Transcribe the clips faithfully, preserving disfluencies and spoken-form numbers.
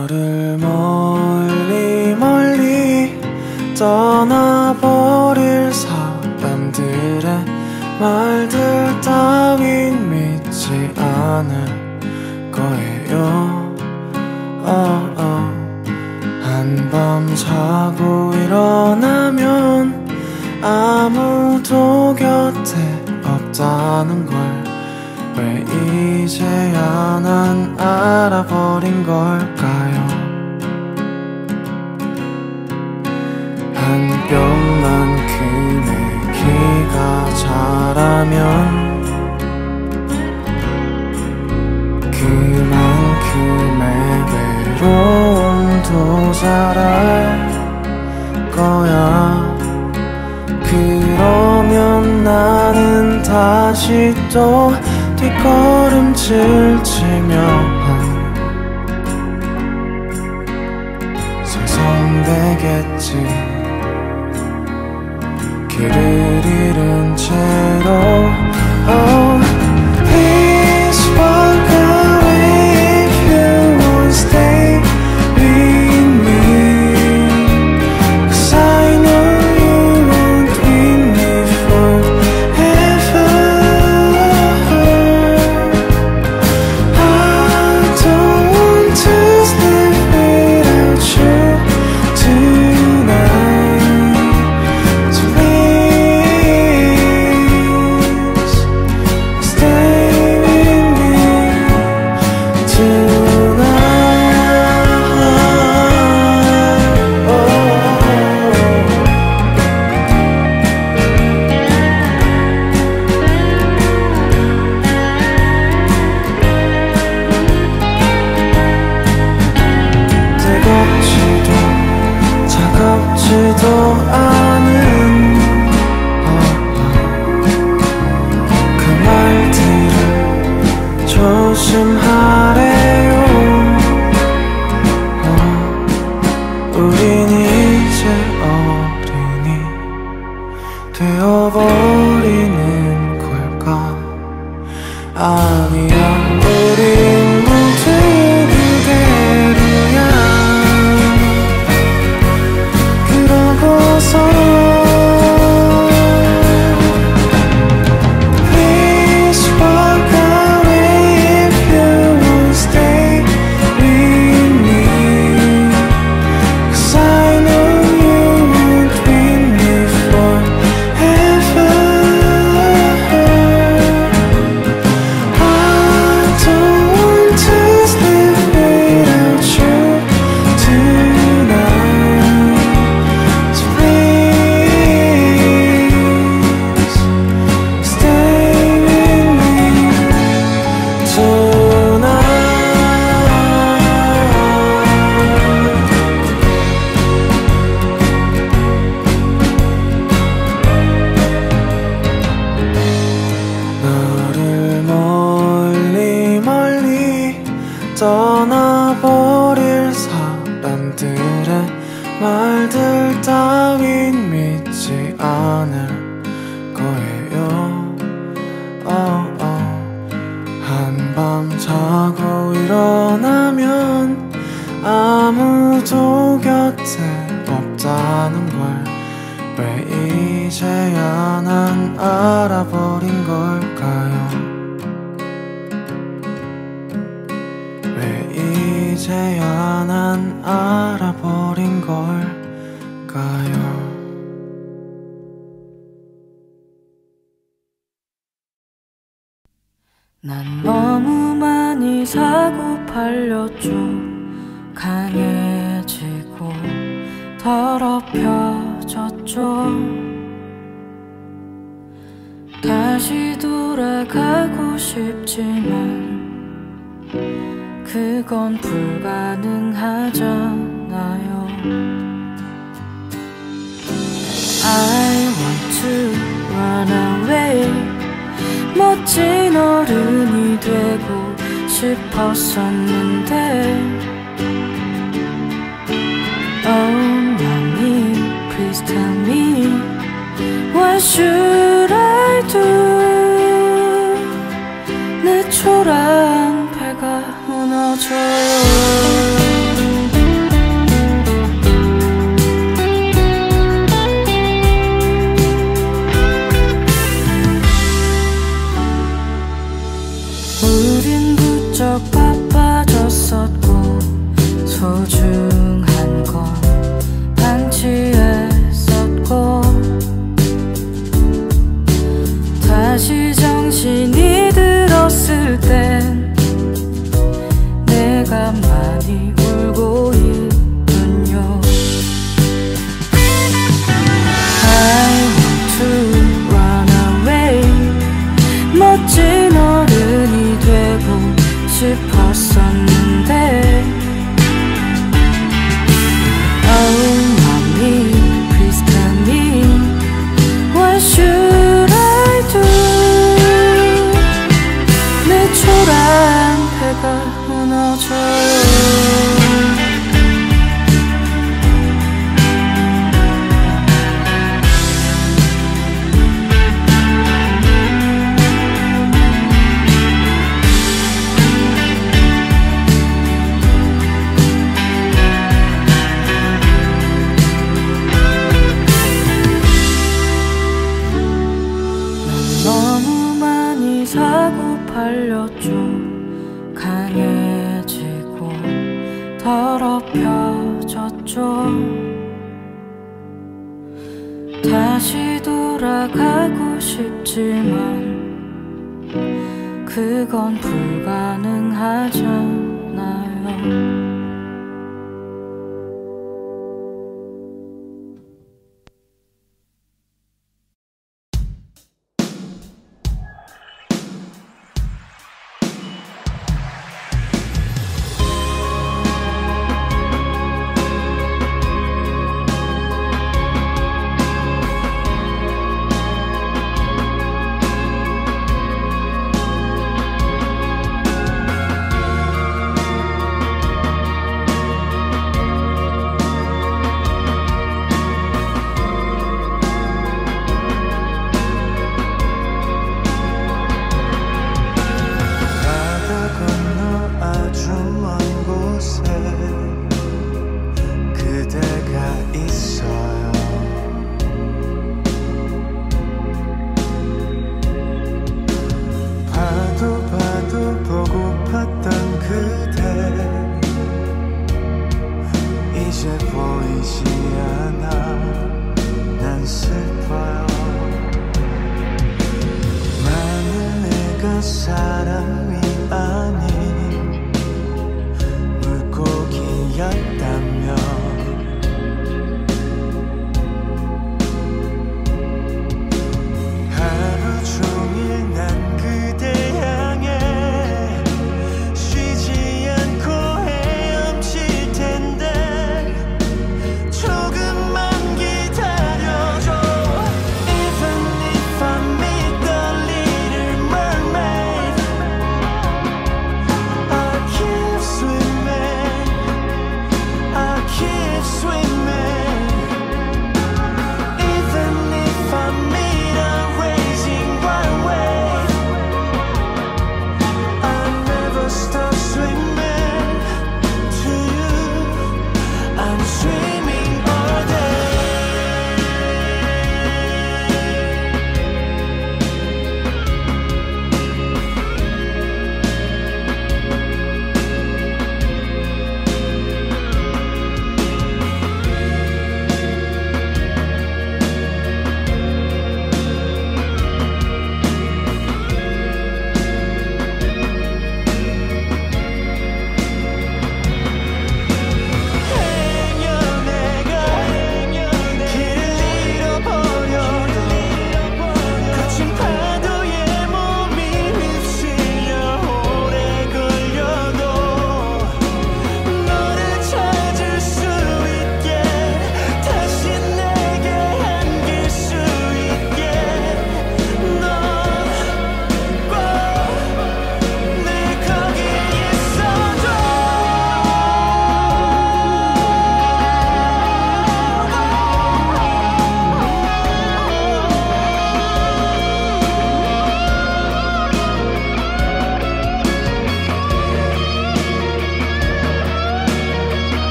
너를 멀리 멀리 떠나버릴 사람들의 말들 따윈 믿지 않을 거예요. oh, oh. 한밤 자고 일어나면 아무도 곁에 없다는 걸 왜 이제야 난 알아버린 걸까요? 한 뼘만큼의 키가 자라면 그만큼의 외로움도 자랄 거야. 그러면 나는 다시 또 뒷걸음질 치며 생성되겠지. 길을 잃은 채로 oh, please walk away if you won't stay with me, 'cause I know you won't with me forever. I don't want to sleep without you tonight, so please stay with me tonight. oh. 뜨겁지도 차갑지도 않은 oh, oh. 그 말들을 조심하래요. oh. 우린 이제 어른이 되어버리는 걸까? 아니야, 우린 모두 그대로야. 그러고서 please walk away if you won't stay with me, 'cause I know you won't with me forever. I don't want to sleep without you tonight, so please stay with me tonight. 너를 멀리 멀리 떠나버릴 사람들의 말들 따윈 믿지 않을 거예요. oh, oh. 한밤 자고 일어나면 아무도 곁에 없다는 걸 왜 이제야 난 알아버린 걸까요? 왜 이제야 난 알아버린 걸까요? 난 너무 많이 사고 팔렸죠. 강해지고 더럽혀졌죠. 다시 돌아가고 싶지만 그건 불가능하잖아요. I want to run away, 멋진 어른이 되고 싶었었는데 Oh mommy, please tell me what should I do. 내 초라한 배가 무너져요. 내가 많이 울고 있군요. I want to run away. 멋진 어른이 되고 싶었었는데 Oh mommy please tell me what should I do. 내 초라한 배가 무너져요. 너무 많이 사고 팔렸죠. 강해지고 더럽혀졌죠. 다시 돌아가고 싶지만 그건 불가능하잖아요.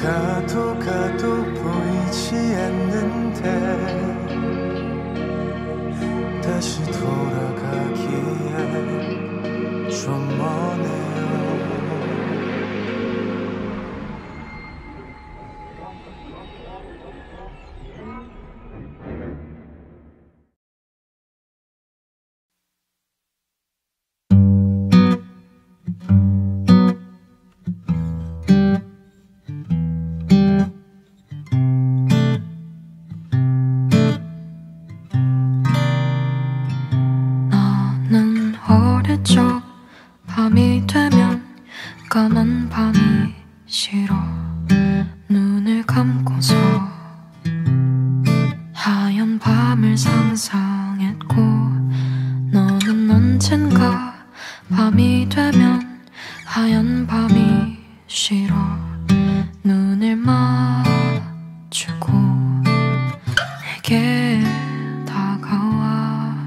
가도 가도 보이지 않는데 다시 돌아가기엔 좀 머네요. 밤이 되면 까만 밤이 싫어. 눈을 감고서 하얀 밤을 상상했고 너는 언젠가 밤이 되면 하얀 밤이 싫어. 눈을 맞추고 내게 다가와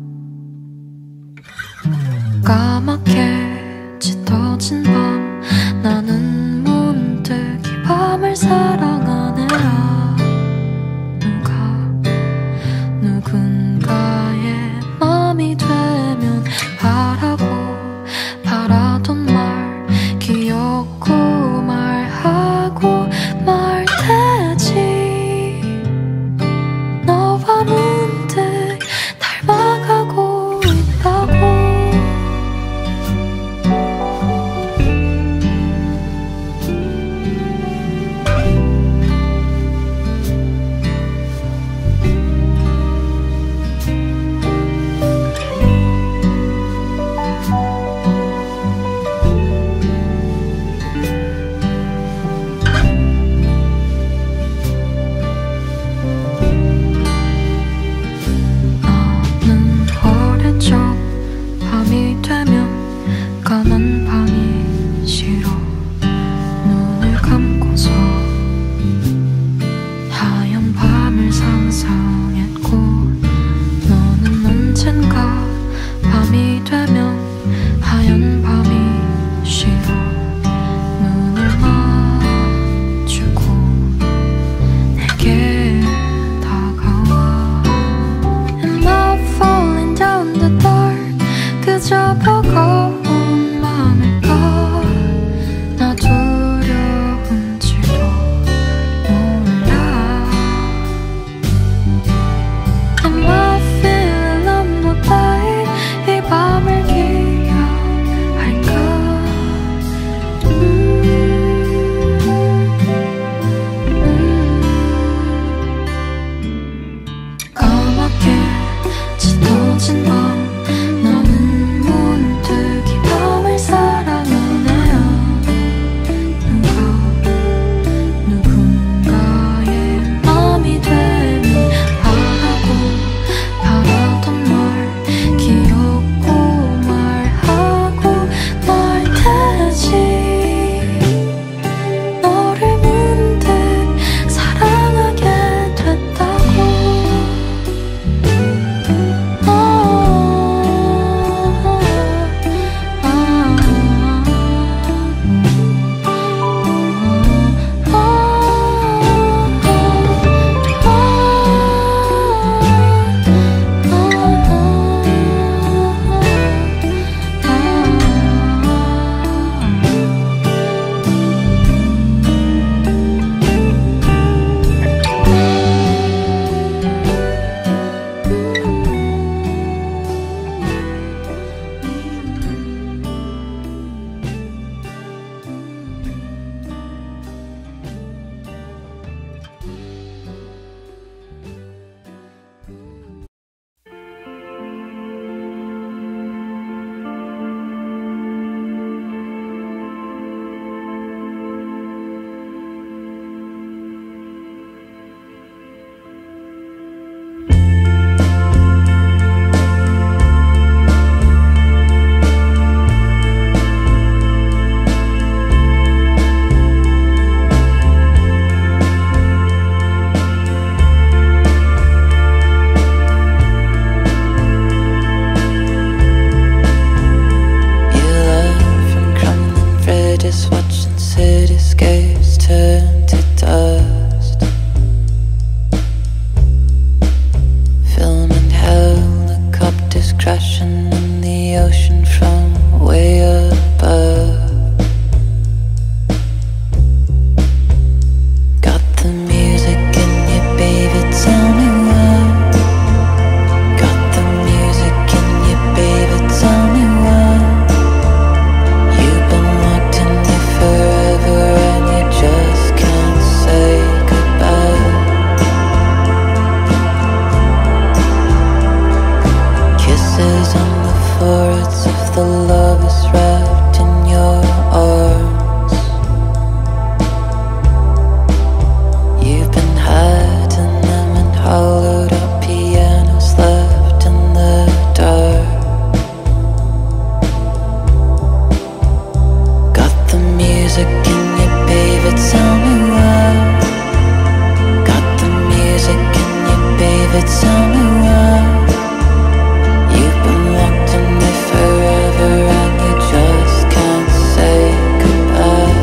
까맣게 짙어진 밤 나는 문득 이 밤을 사랑하네라. 누가 누군가의 맘이 되면 바라고 바라던 말 기억고 말하고 말테지. 너와 문득 닮아가고 있다고. kisses on the foreheads of the lovers wrapped in your arms. You've been hiding them in hollowed out pianos left in the dark. Got the music in you, baby, tell me why. Got the music in you, baby, tell me why. You've been locked in me forever and you just can't say goodbye.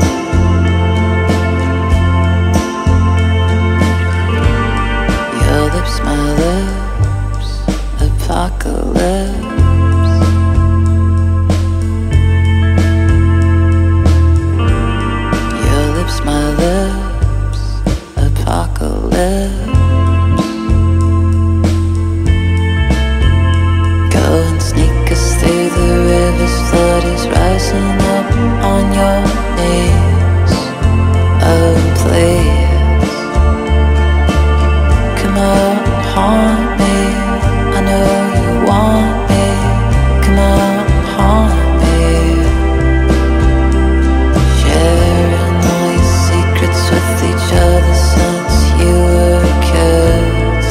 Your lips, my lips, apocalypse. Your lips, my lips, apocalypse. Go and sneak us through the rivers, flood is rising up on your knees. Oh, please, come out and haunt me. I know you want me. Come out and haunt me. Sharing all your secrets with each other since you were kids.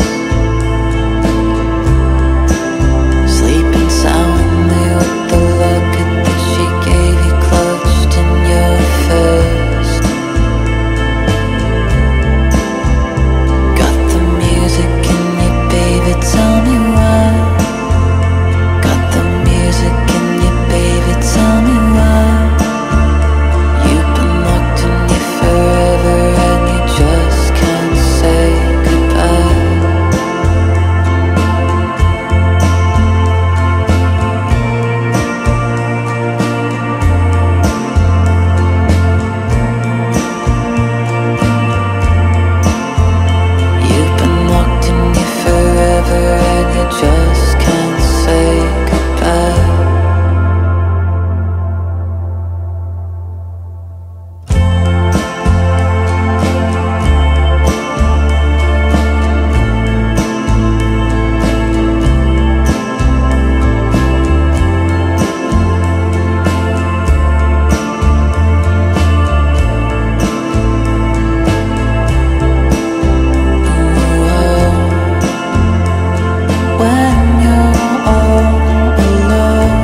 Sleeping soundly with the locket that she gave you clutched in your fist. Got the music in you, baby, tell me why. Got the music in you, baby, tell me why. You've been locked in you forever and you just can't say goodbye. You've been locked in you forever and you just can't say goodbye. When you're all alone,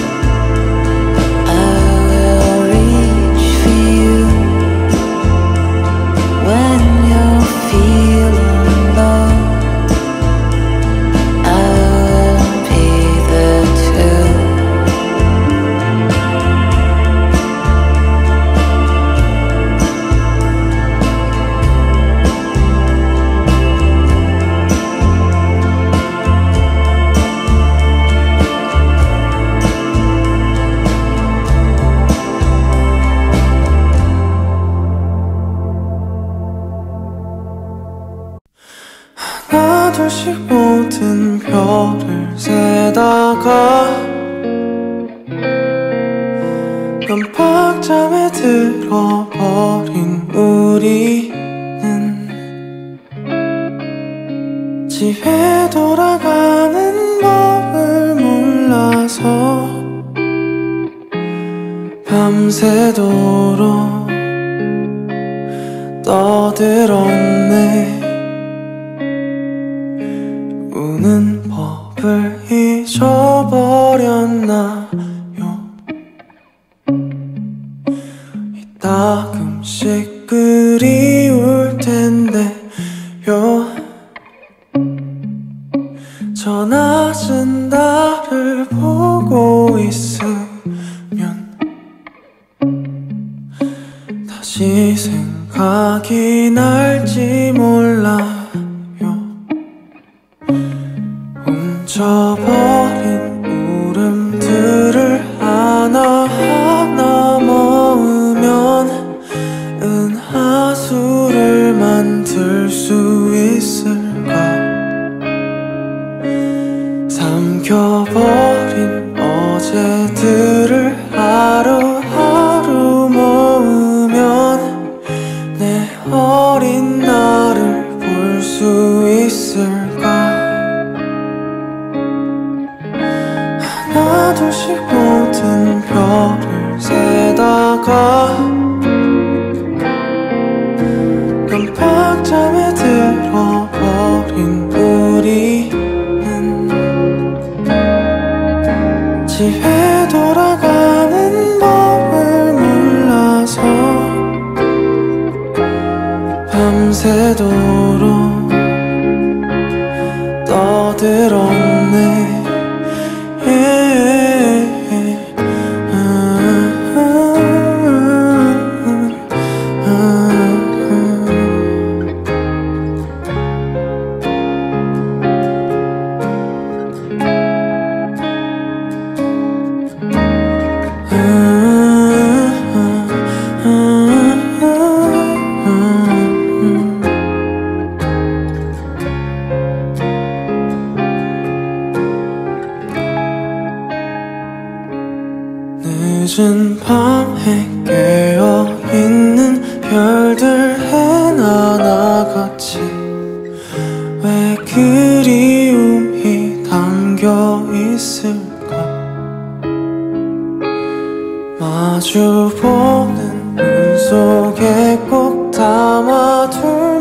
I will reach for you. When you're feeling low, I will be there too. 하나 둘씩 모든 별을 세다가 깜빡잠에 들어버린 우리는 집에 돌아가는 법을 몰라서 밤새도록 떠들었네. 우는 법을 잊어버렸나요? 이따금씩 그리울 텐데요. 저 낮은 달을 보고 있으면 다시 생각이 날지 몰라요. 훔쳐버린 울음들을 하나하나 모으면 은하수를 만들 수 있을까? 삼켜버린 어제들을 하루하루 모으면 내 어린 나를 볼 수 있을까? 하나둘씩 모든 별을 세다가 깜빡잠에 들어버린 우리는 집에 돌아가는 법을 몰라서 밤새도록 떠들었네. 늦은 밤에 깨어있는 별들 해나나같이 왜 그리움이 담겨있을까. 마주보는 눈 속에 꼭 담아둘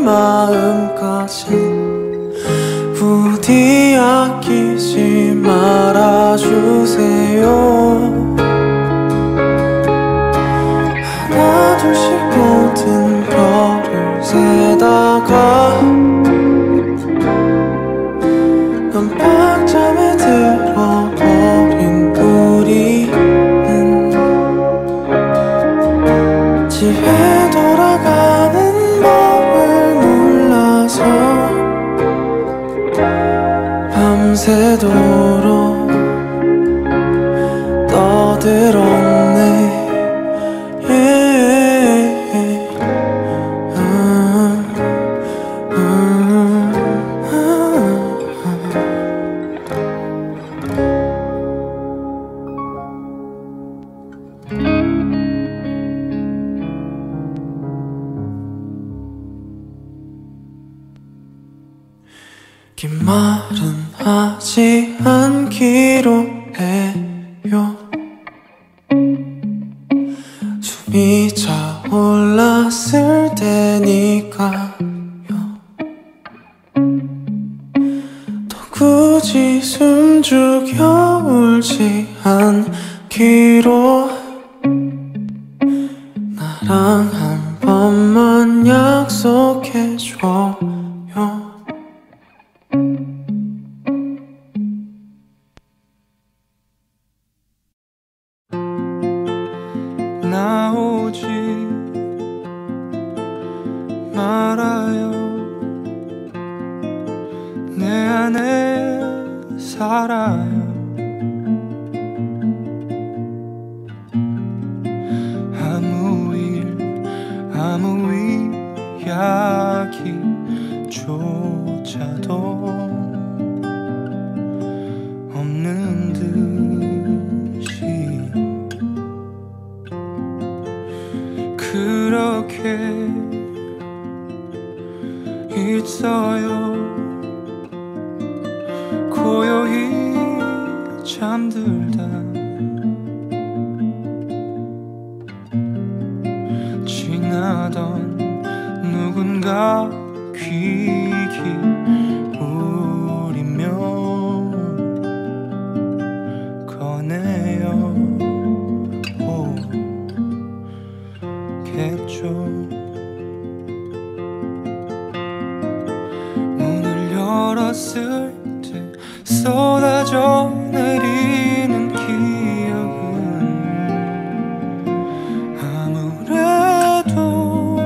마음까지 부디 아끼지 말아주세요. 하나둘씩 모든 별을 세다가 깜빡잠에 들어버린 우리는 집에 돌아가는 법을 몰라서 밤새도록 떠들었네. 긴 말은 하지 않기로 해요. 숨이 차올랐을 때니까요. 더 굳이 숨죽여 울지 않기로 나랑 한 번만 약속해줘요. 나오지 말아요. 내 안에 살아요. 아무 일 아무 이야기조차도 없는 듯이 그렇게 있어요. 고요히 잠들다 지나던 누군가 귀 기울이며 꺼내요 오겠죠. 문을 열었을 때 쏟아져 내리는 기억은 아무래도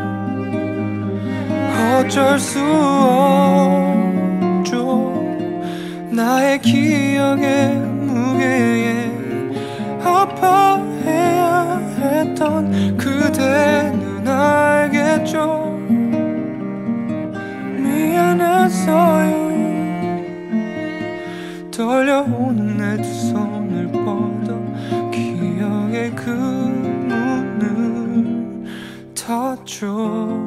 어쩔 수 없죠. 나의 기억의 무게에 아파해야 했던 그대는 알겠죠. 미안했어요. 떨려오는 내 두 손을 뻗어 기억의 그 문을 닫죠.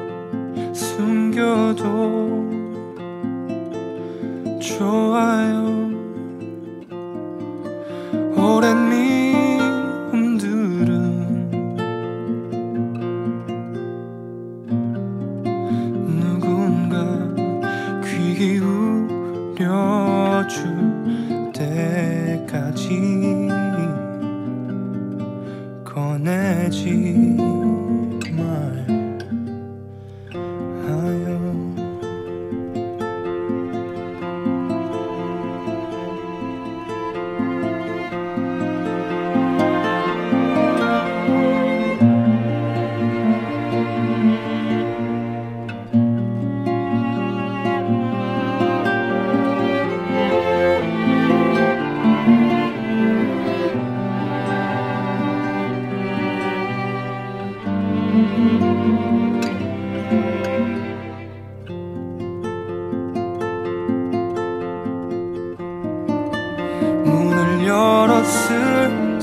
숨겨도 좋아요. 줄 때까지 꺼내지 말아요. 문을 열었을 때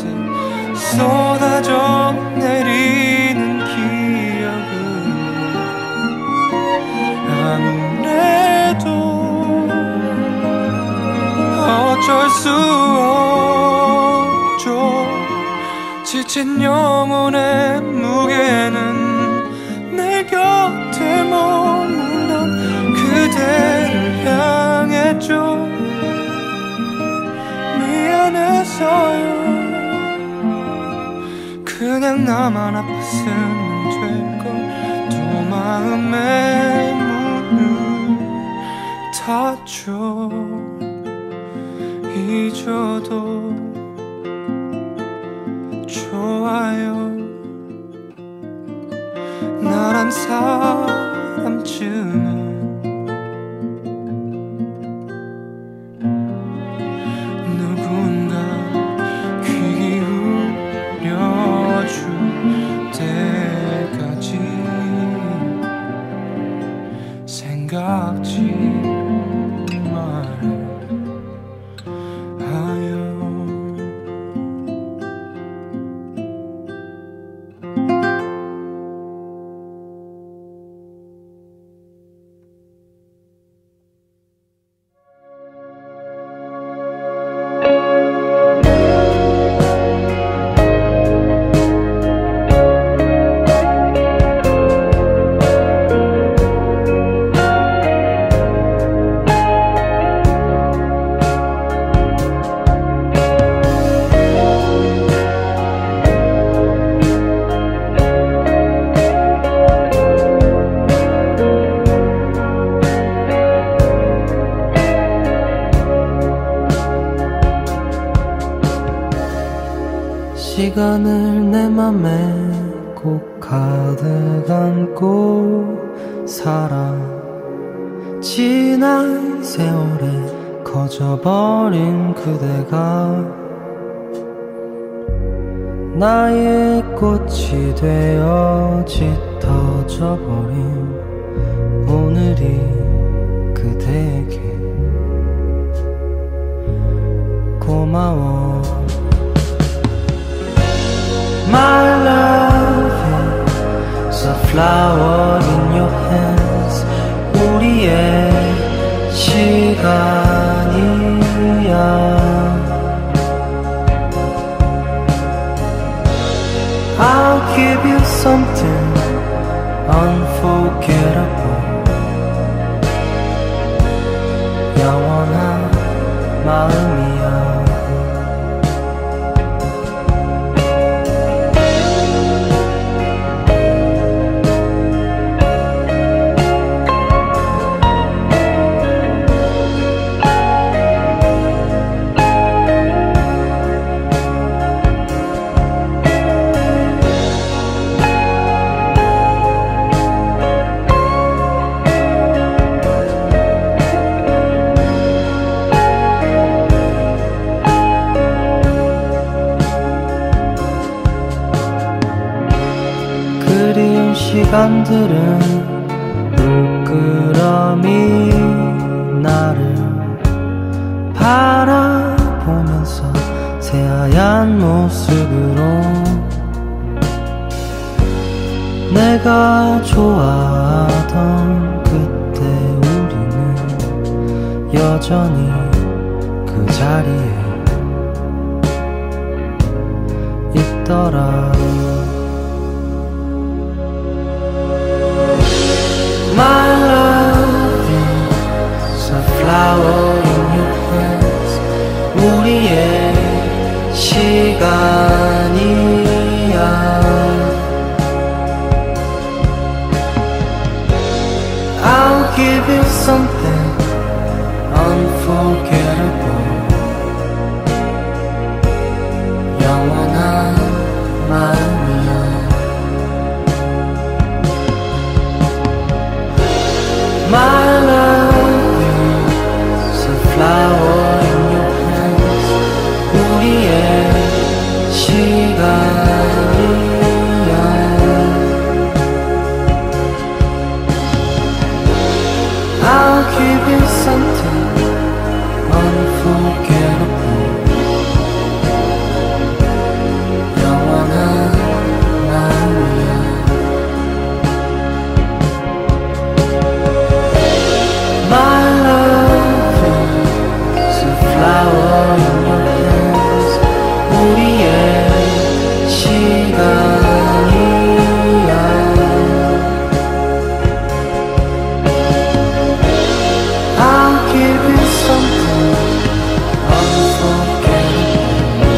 쏟아져 내리는 기억은 아무래도 어쩔 수 없죠. 지친 영혼의 무게는 내 곁에 머물던 그대를 향했죠. 미안해서요. 그냥 나만 아팠으면 될걸. 또 마음의 문을 닫죠. 잊어도 좋아요. 나란 사람쯤은 생각지 말아요. 시간을 내 맘에 꼭 가득 안고 살아. 지난 세월에 커져버린 그대가 나의 꽃이 되어 짙어져버린 오늘이 그대에게 고마워. My love is a flower in your hands. 우리의 시간이야. I'll give you something unforgettable. 영원한 마음이야. 그리운 시간들은 물끄러미 나를 바라보면서 새하얀 모습으로 내가 좋아하던 그때 우리는 여전히 그 자리에 있더라. My love is a flower in your hand. 우리의 시간이야. I'll give you something unforgettable. 영원한 마음이야. My love is a flower in your hands. 우리의 시간이야. I'll give you something unforgettable. 영원한 마음이야. My love is a flower in your hands. 우리의 시간이야. I'll give you something unforgettable.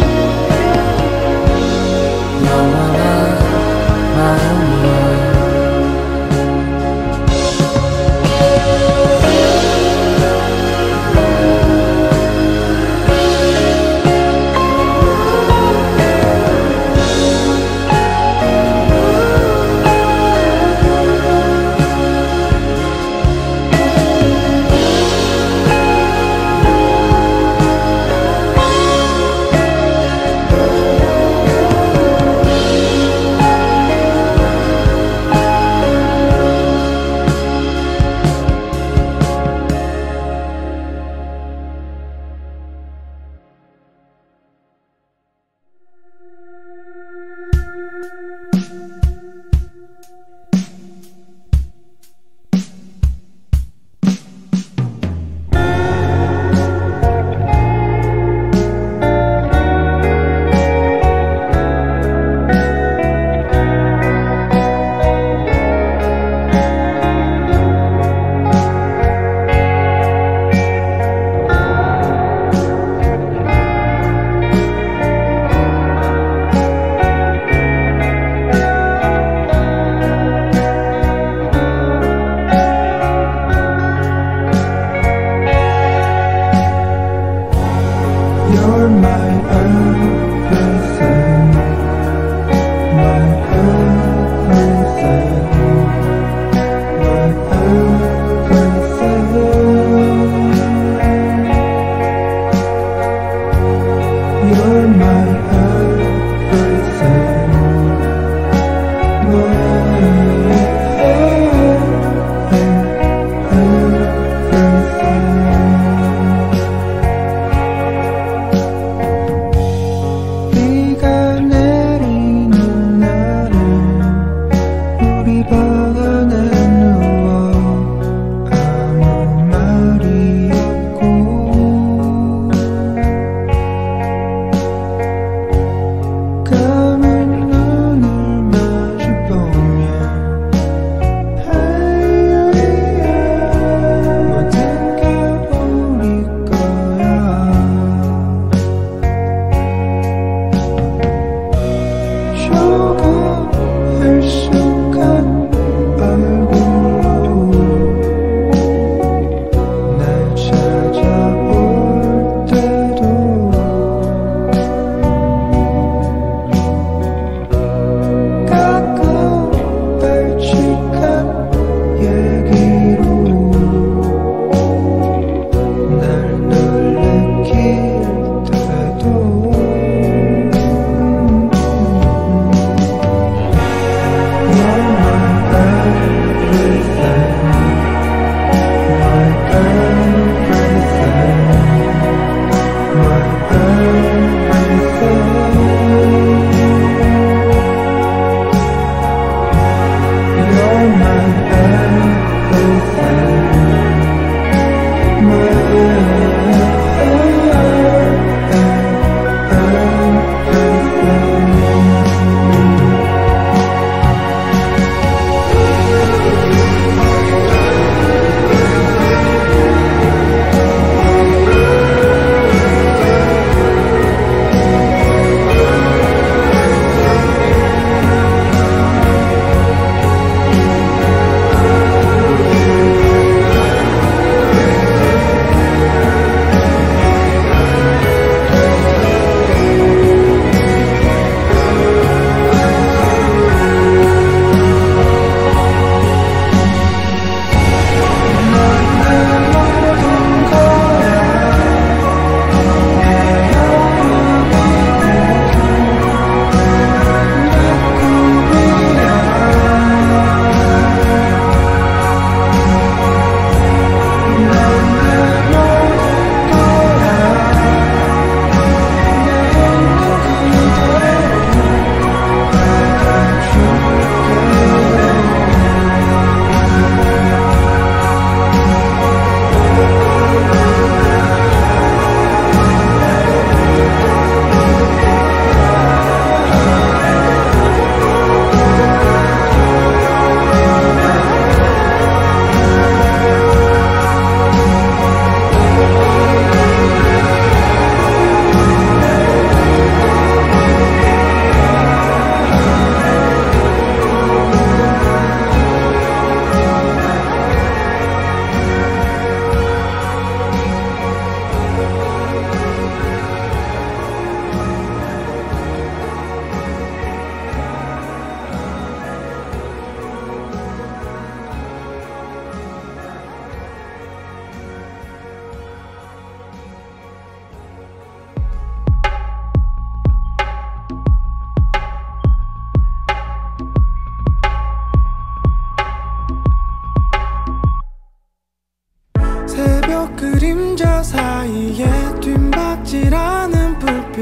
영원한 마음이야. You're my everything, my everything, my everything. You're my everything, my everything, everything.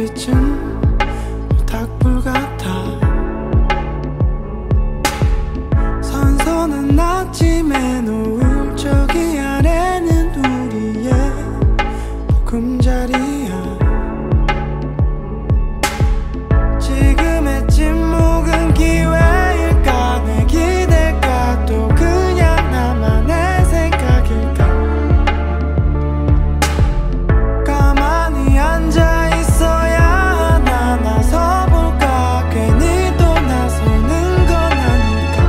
빛은 닭불 같아. 선선한 아침에 노을 저기 아래는 우리의 보금자리야. 지금의 침묵은 기회일까? 내 기댈까? 또 그냥 나만의 생각일까? 가만히 앉아있어야 하나? 나서볼까? 괜히 또 나서는 건 아닐까?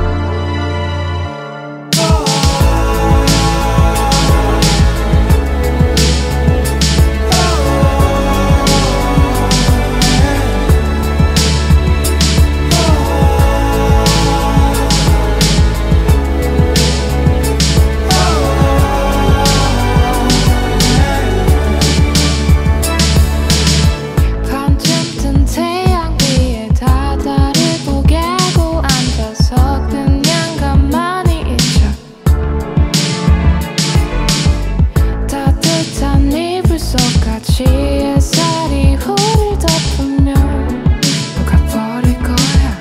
반쯤 뜬 태양 위에 바다를 보게고 앉아서 그냥 가만히 있자. 따뜻한 이불 속 같이 햇살이 우릴 덮으면 녹아버릴 거야.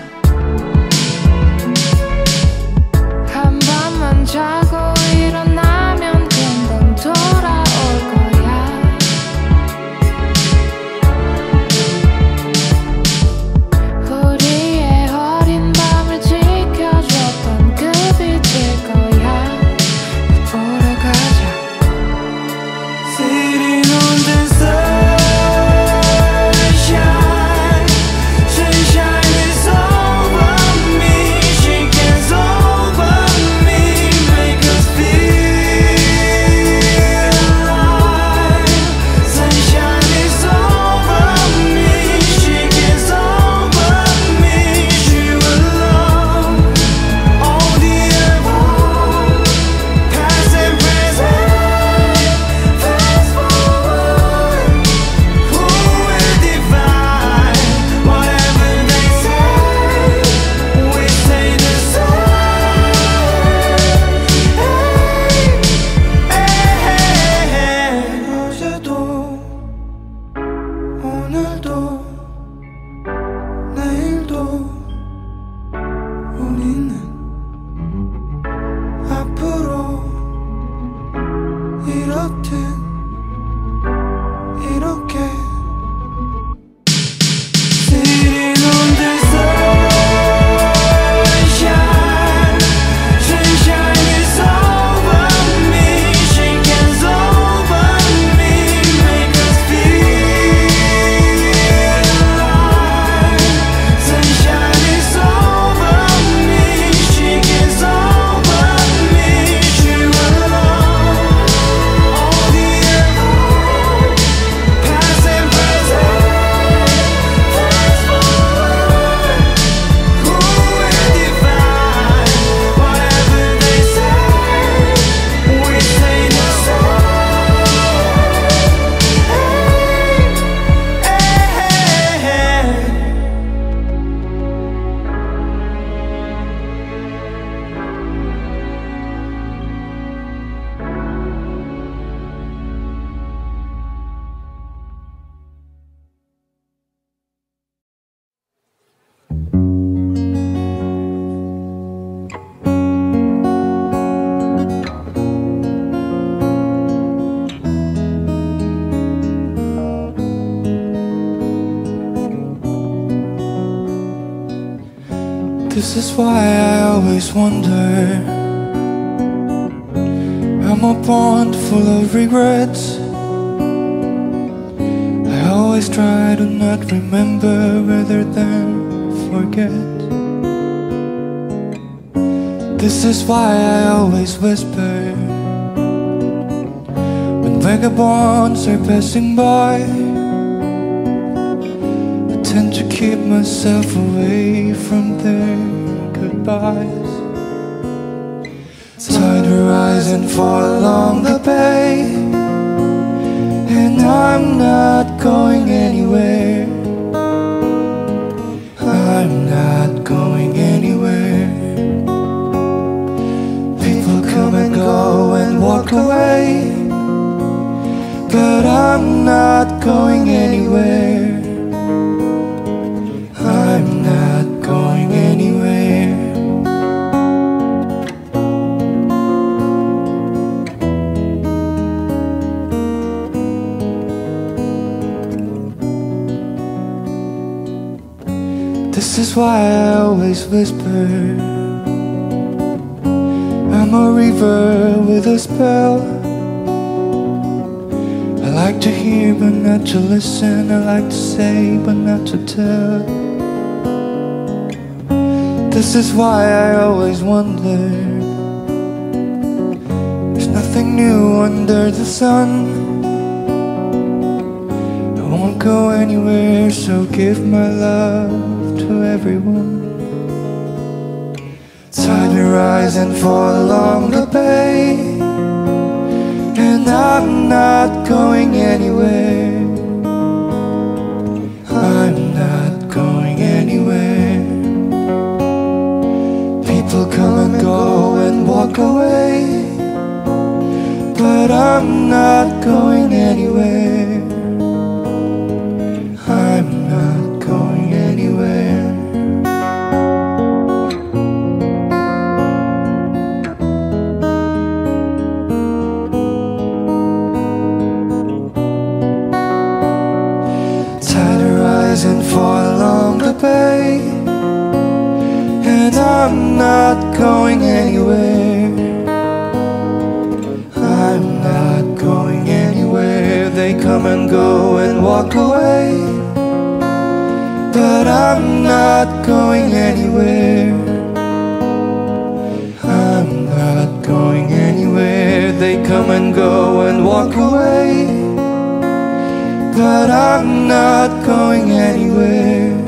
한 밤만 자고 일어나면 금방 돌아올 거야. 우리의 어린 밤을 지켜줬던 그 빛일 거야. 보러 가자. Sitting on the sunshine, sunshine is over me. She gets over me, make us feel alive. Sunshine is over me, she gets over me. She will love all the above, past and present, fast forward. Who will define whatever they say? We say the same. 어제도 오늘도 내일도 우리는 앞으로 이렇듯 이렇게 Sitting on the sunshine, sunshine is over me. She gets over me, make us feel alive. Sunshine is over me, she gets over me. She will love all the above, past and present, fast forward. Who will define whatever they say? We say the This is why I always wonder. I'm a pond full of regrets. I always try to not remember rather than forget. This is why I always whisper when vagabonds are passing by. I tend to keep myself away from their goodbyes. Tide rise and fall along the bay, and I'm not going anywhere. I'm not going anywhere. People come and go and walk away, but I'm not going anywhere. This is why I always whisper. I'm a river with a spell. I like to hear but not to listen. I like to say but not to tell. This is why I always wonder. There's nothing new under the sun. I won't go anywhere, so give my love to everyone. Tide will rise and fall along the bay, and I'm not going anywhere. I'm not going anywhere. People come and go and walk away, but I'm not going anywhere. I'm not going anywhere. Tide will rise and fall along the bay, and I'm not going anywhere. I'm not going anywhere. They come and go and walk away, but I'm not going anywhere. I'm not going anywhere. They come and go and walk away, but I'm not going anywhere.